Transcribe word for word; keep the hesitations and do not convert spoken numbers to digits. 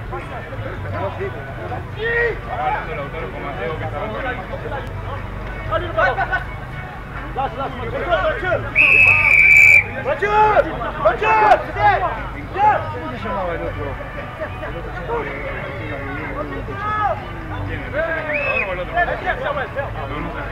hablando el autor con Mateo que estaba con él. Lasă, lasă, mă, Băciur! Băciur! Băciur! ¿Cómo se llamaba el otro? ¿Quién? ¿El entrenador o el otro? No, no sé.